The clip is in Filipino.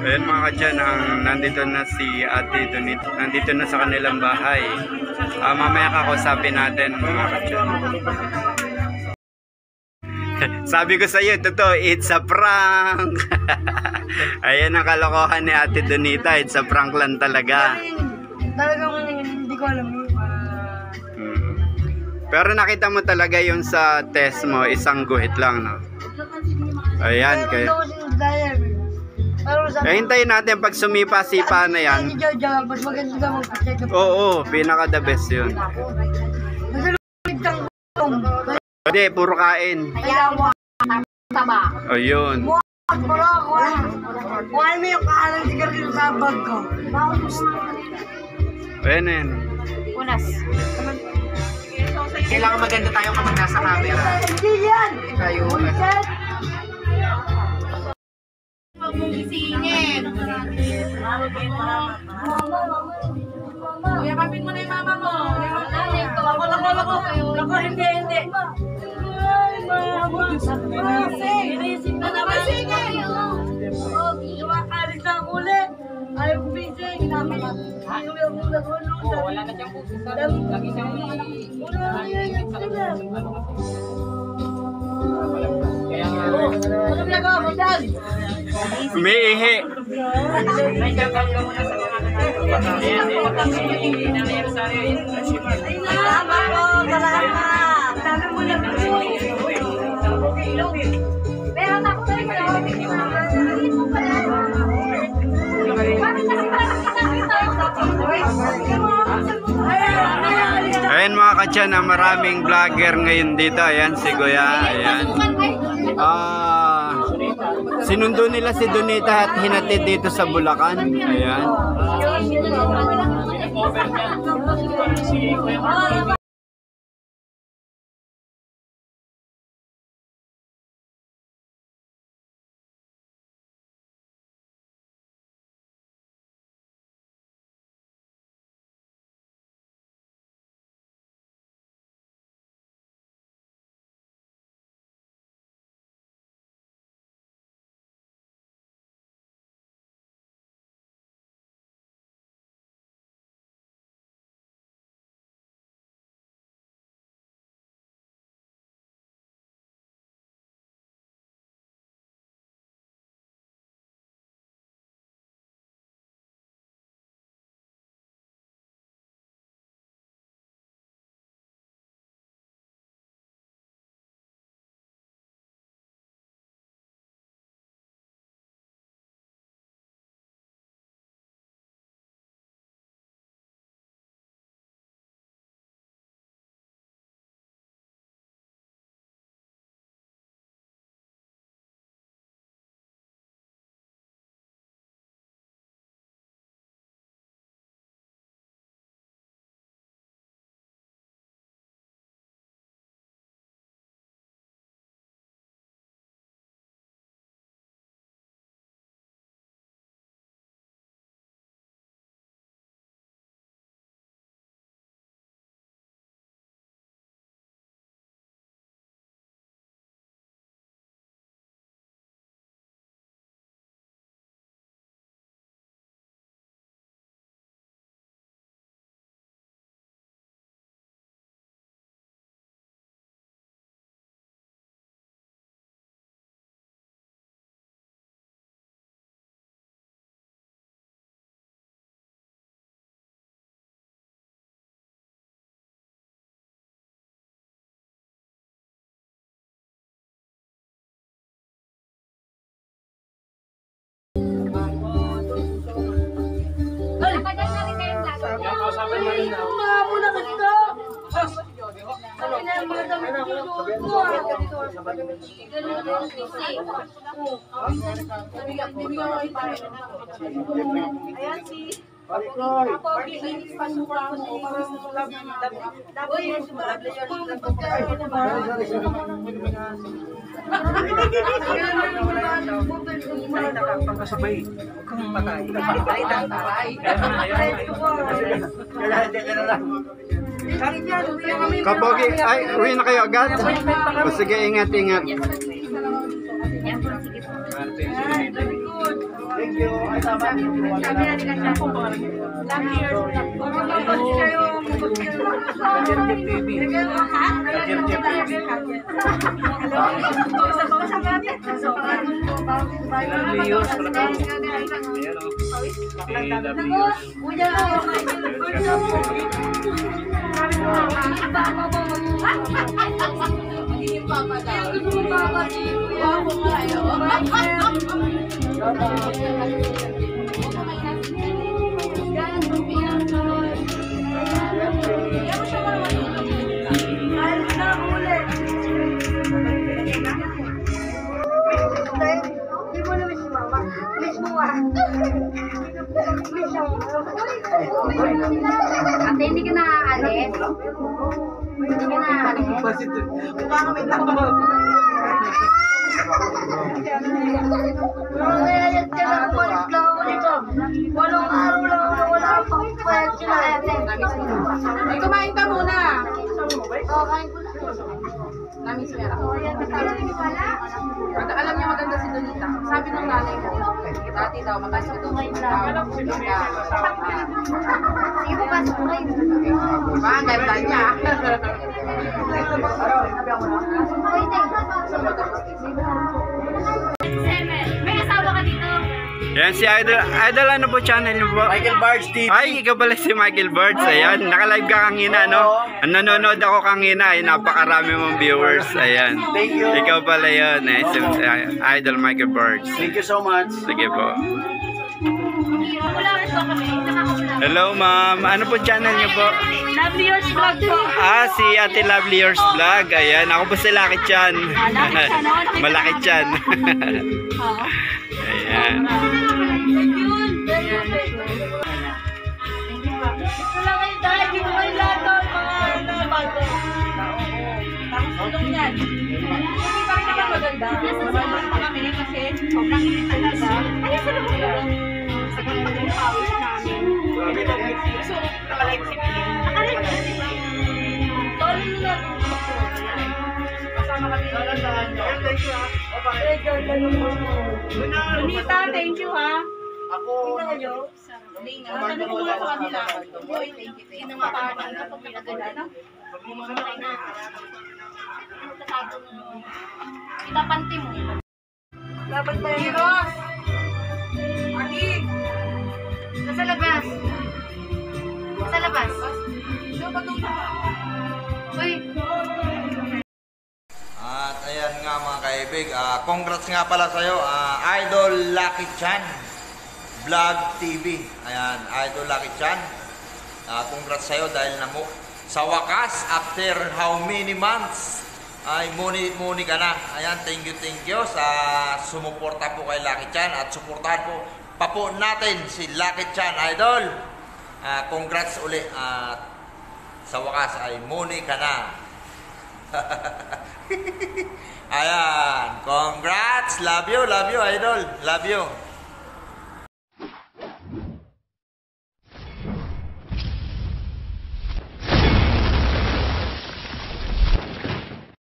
Ayan mga kadyan, nandito na si Ate Donita. Nandito na sa kanilang bahay. Mamaya kakausapin natin mga kadyan. Sabi ko sa iyo, totoo, it's a prank. Ayan ang kalokohan ni Ate Donita. It's a prank lang talaga. Talagang hindi ko alam yun. Pero nakita mo talaga yung sa test mo, isang guhit lang, no? Ayan, kayo. Hintayin natin pag sumipa-sipa na yan. Oo, pinaka the best yun. Hindi, puro kain. Ayun. Kuha mo yung kaalang sigarilyo sa bag ko. Ayan yan. Unas. Kailangan maganda tayo kapag nasa camera. Hindi yan! Tayo. Isingin. Yakapin mo na yung mama mo. Ako, hindi. Ay, mama. Inisip na naman. Isingin. Lumakalis na ang uli. Ayaw ko bising. Wala na siyang puso sa lagi siyang kaya nga. Ano ginagawa mo dyan? Umiihi. May gagawin mo na sa mga Salamat po, salamat. Sabi mo na pero tapos na rin ko lang, hindi mo naman. Hindi mo pala. Bakit kasi parang nakikita Ayan mga kadyan, maraming vlogger ngayon dito. Ayan si Kuya. Ayan. Sinundo nila si Donita at hinatid dito sa Bulacan. Ayan. Pagkasabay, huwag kang patay. Kapogi, ay, uwi na kayo agad? O sige, ingat. Yan po, sige po. Thank you. Ay, tama. Sabi natin ka siya. Love you. Mag-post kayo. Jeff TV. Leos, Ate, hindi ka naaalis? Hindi ka naaalis? Mukha kami tatlo. Nangyayat ka lang, balik lang ako nito. Walong araw lang ako, wala pang pwede sila. Ay, kumain ka muna. Oo, kain ko na. Namiss mo ako. Pag alam niya maganda si Donita, sabi ng nanay mo, dati daw, maganda si Donita. Sige po, pasok ko kayo. Diba? Ang ganda niya. May asawa ka dito. Yan si Idol. Idol, ano po channel niyo po? Michael Barge TV. Ay, ikaw pala si Michael Birds. Ayan, naka-live ka kanina, no? Nanonood ako kanina. Ay, napakarami mong viewers. Ayan. Thank you. Ikaw pala yun. Eh, si Idol Michael Birds. Thank you so much. Sige po. Wala ito kami. Nakakablog. Hello, ma'am. Ano po channel niyo po? Lovely yours vlog po. Ah, si Ate Lovely Yours Vlog. Ayan, ako po si Lucky Chan. Malaki Chan. Ayan. Ito lang kayo dahil, dito kayo lahat ng mga bago. Tapos tulong yan. Hindi pa rin naman maganda. Masama pa kami kasi sobrang init talaga. Kaya sila mo lang. Sa kanila yung pawis namin. So, nakalive si Pia. Nakalive ka, di ba? Tolong nyo lang. Kasama kami. Lunita, thank you ha. Ako. Tingnan nyo. Tanong ko muna sa kanila. Boy, thank you. Sino mapapan kapag pinaganda, no? Itapanti mo. Dapat tayo. Heroes! Ani! Nasa labas. Nasa labas. Sino ba itong Uy, At ayan nga mga kaibig, congrats nga pala sa'yo, Idol Lucky Chan Vlog TV. Ayan, Idol Lucky Chan, congrats sa'yo dahil sa wakas, after how many months, ay muni ka na. Ayan, thank you sa sumuporta po kay Lucky Chan at suportahan po pa po natin si Lucky Chan, Idol. Congrats uli at sa wakas ay muni ka na. Ayan, congrats, love you, Idol, love you.